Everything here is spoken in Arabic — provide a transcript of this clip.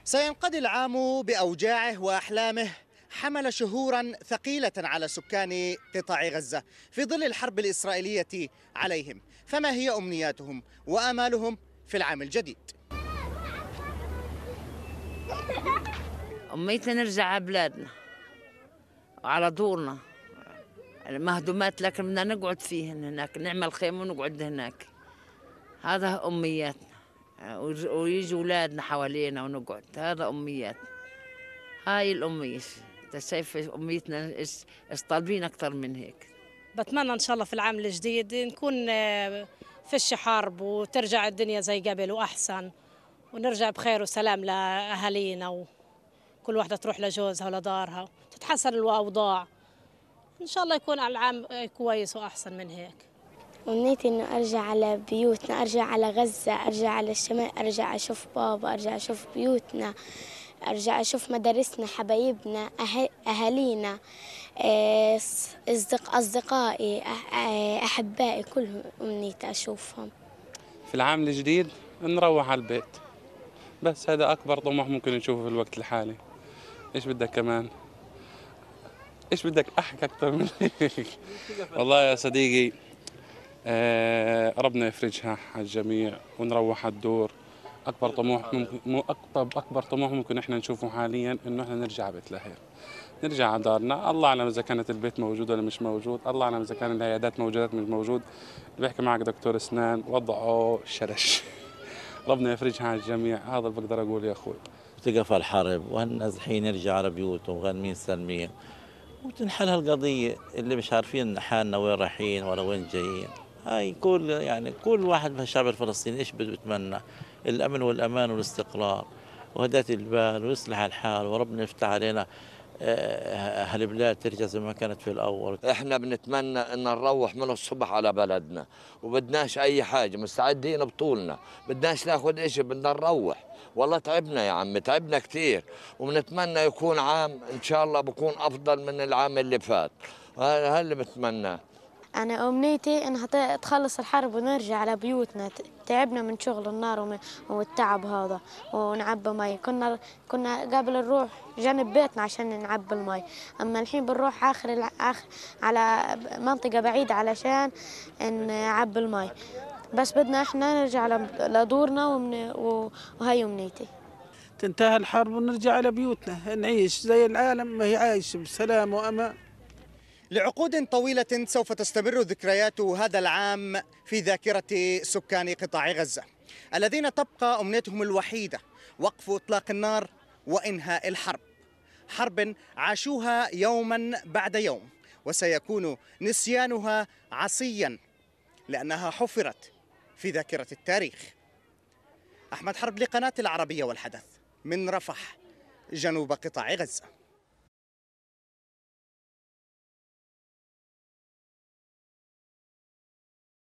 سينقضي العام بأوجاعه وأحلامه حمل شهورا ثقيلة على سكان قطاع غزة في ظل الحرب الإسرائيلية عليهم. فما هي أمنياتهم وآمالهم في العام الجديد؟ أميتنا نرجع على بلادنا وعلى دورنا المهدومات، لكن بدنا نقعد فيهن هناك، نعمل خيمة ونقعد هناك. هذا أمنياتنا، ويجي أولادنا حوالينا ونقعد. هذا أمنياتنا، هاي الأمنية. أنت شايف أمنيتنا إيش طالبين أكثر من هيك؟ بتمنى إن شاء الله في العام الجديد نكون فيش حرب وترجع الدنيا زي قبل وأحسن، ونرجع بخير وسلام لأهالينا، وكل واحدة تروح لجوزها ولدارها، تتحسن الأوضاع. إن شاء الله يكون العام كويس وأحسن من هيك. أمنيتي إنه أرجع على بيوتنا، أرجع على غزة، أرجع على الشمال، أرجع أشوف بابا، أرجع أشوف بيوتنا، أرجع أشوف مدارسنا، حبايبنا، أهالينا، أصدقائي، أحبائي، كلهم أمنيتي أشوفهم. في العام الجديد نروح على البيت، بس هذا أكبر طموح ممكن نشوفه في الوقت الحالي. إيش بدك كمان؟ إيش بدك أحكي أكثر من هيك؟ والله يا صديقي، ربنا يفرجها على الجميع ونروح على الدور. أكبر طموح ممكن أكبر طموح ممكن إحنا نشوفه حاليا إنه إحنا نرجع بيت لهير، نرجع على دارنا. الله أعلم إذا كانت البيت موجود ولا مش موجود، الله أعلم إذا كان العيادات موجودة مش موجود. اللي بيحكي معك دكتور أسنان وضعه شرش. ربنا يفرجها على الجميع، هذا اللي بقدر أقول يا أخوي. تقف الحرب والناس الحين يرجعوا على بيوتهم غانمين سلميا، وتنحل هالقضية اللي مش عارفين حالنا وين رايحين ولا وين جايين. هاي كل واحد من الشعب الفلسطيني ايش بده؟ الامن والامان والاستقرار وهداة البال ويصلح الحال، وربنا يفتح علينا هالبلاد ترجع زي ما كانت في الاول. احنا بنتمنى ان نروح من الصبح على بلدنا، وبدناش اي حاجه، مستعدين بطولنا، بدناش ناخذ اشي، بدنا نروح. والله تعبنا يا عمي، تعبنا كثير، وبنتمنى يكون عام ان شاء الله بكون افضل من العام اللي فات. هذا اللي بتمناه. أنا أمنيتي إنها تخلص الحرب ونرجع على بيوتنا. تعبنا من شغل النار والتعب هذا، ونعبى مي. كنا قبل نروح جنب بيتنا عشان نعبى المي، أما الحين بنروح آخر على منطقة بعيدة علشان نعبى المي. بس بدنا إحنا نرجع لدورنا، وهي أمنيتي. تنتهي الحرب ونرجع على بيوتنا، نعيش زي العالم ما هي عايشة بسلام وأمان. لعقود طويلة سوف تستمر ذكريات هذا العام في ذاكرة سكان قطاع غزة الذين تبقى أمنيتهم الوحيدة وقف إطلاق النار وإنهاء الحرب، حرب عاشوها يوما بعد يوم، وسيكون نسيانها عصيا لأنها حفرت في ذاكرة التاريخ. أحمد حرب لقناة العربية والحدث من رفح جنوب قطاع غزة.